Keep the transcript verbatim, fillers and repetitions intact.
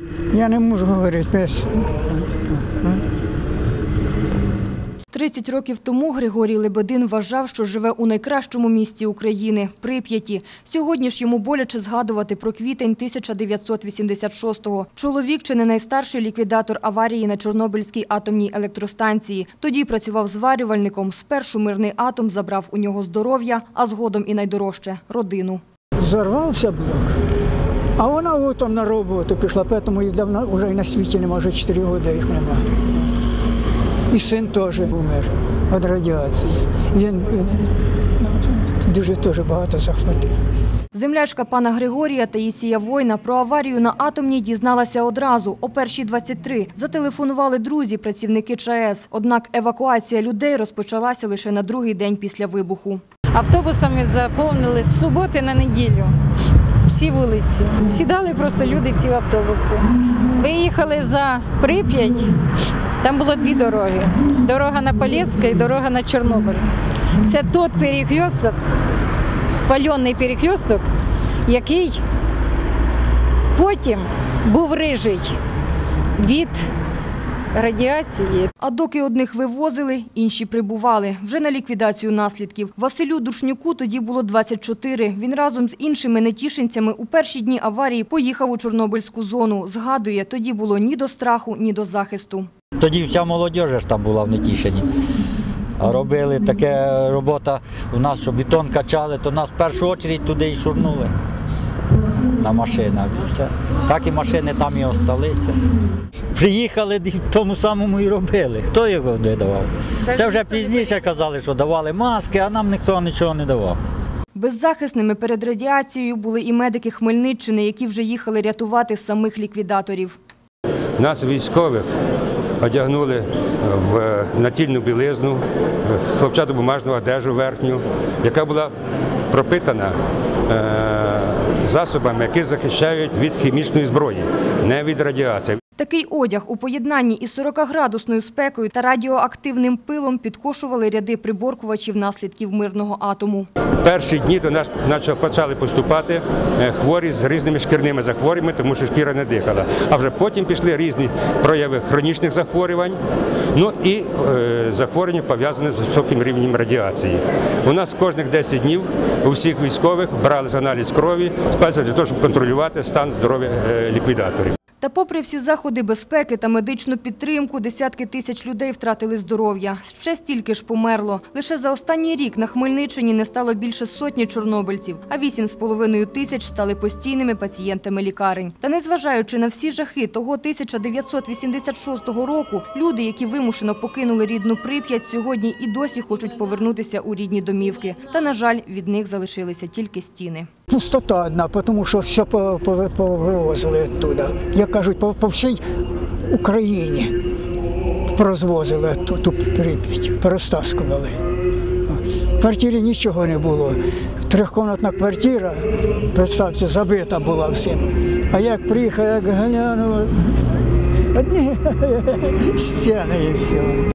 Я не можу говорити без... тридцять років тому Григорій Лебедин вважав, що живе у найкращому місті України – Прип'яті. Сьогодні ж йому боляче згадувати про квітень тисяча дев'ятсот вісімдесят шостого. Чоловік чи не найстарший ліквідатор аварії на Чорнобильській атомній електростанції. Тоді працював зварювальником. Спершу мирний атом забрав у нього здоров'я, а згодом і найдорожче – родину. Зорвався блок, а вона от там на роботу пішла, тому їх давно вже і на світі немає, вже чотири роки їх немає. І син теж умер від радіації. Він, він дуже теж багато захватив. Землячка пана Григорія Таїсія Война про аварію на атомній дізналася одразу, о першій двадцять три. Зателефонували друзі, працівники ЧАЕС. Однак евакуація людей розпочалася лише на другий день після вибуху. Автобусами заповнили з суботи на неділю. Всі вулиці. Сідали просто люди в ці автобуси. Виїхали за Прип'ять, там було дві дороги. Дорога на Полєске і дорога на Чорнобиль. Це той перекресток, хвалений перекресток, який потім був рижий від радіації. А доки одних вивозили, інші прибували. Вже на ліквідацію наслідків. Василю Душнюку тоді було двадцять чотири. Він разом з іншими нетішинцями у перші дні аварії поїхав у Чорнобильську зону. Згадує, тоді було ні до страху, ні до захисту. Тоді вся молодь ж там була в Нетішині. Робили таке робота у нас, що бетон качали, то нас в першу чергу туди і шурнули на машинах. І все. Так і машини там і залишилися. Приїхали, в тому самому і робили. Хто його видавав? Це вже пізніше казали, що давали маски, а нам ніхто нічого не давав. Беззахисними перед радіацією були і медики Хмельниччини, які вже їхали рятувати самих ліквідаторів. Нас, військових, одягнули в натільну білизну, хлопчатобумажну одежу верхню, яка була пропитана засобами, які захищають від хімічної зброї, не від радіації. Такий одяг у поєднанні із сорокаградусною спекою та радіоактивним пилом підкошували ряди приборкувачів наслідків мирного атому. Перші дні до нас почали поступати хворі з різними шкірними захворюваннями, тому що шкіра не дихала. А вже потім пішли різні прояви хронічних захворювань, ну і е, захворювання пов'язані з високим рівнем радіації. У нас кожних десять днів у всіх військових брали аналіз крові для того, щоб контролювати стан здоров'я е, ліквідаторів. Та попри всі заходи безпеки та медичну підтримку, десятки тисяч людей втратили здоров'я. Ще стільки ж померло. Лише за останній рік на Хмельниччині не стало більше сотні чорнобильців, а вісім з половиною тисяч стали постійними пацієнтами лікарень. Та незважаючи на всі жахи того тисяча дев'ятсот вісімдесят шостого року, люди, які вимушено покинули рідну Прип'ять, сьогодні і досі хочуть повернутися у рідні домівки. Та, на жаль, від них залишилися тільки стіни. Пустота одна, тому що все повивозили оттуда. Як кажуть, по, по всій Україні розвозили ту, ту Прип'ять, перестаскували. В квартирі нічого не було. Трьохкомнатна квартира, представте, забита була всім. А як приїхав, як глянули, одні стіни і все.